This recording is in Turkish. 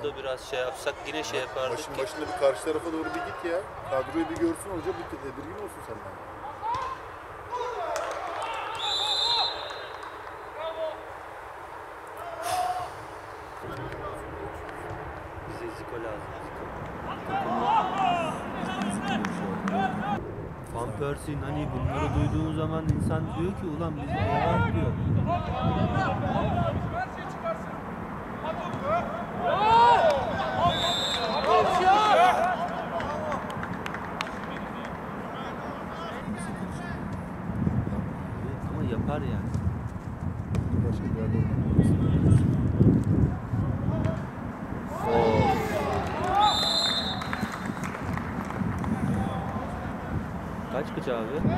da biraz şey yapsak yine şey yapardık. Maçın başında bir karşı tarafa doğru bir git ya. Kadroyu bir görsün hoca, bir tedirgin olsun senden. Bize Zico lazım. Van Persie'nin hani bunları duyduğun zaman insan diyor ki ulan biz ne var diyor. Ama yapar yani. Başka bir yerde Kaç abi?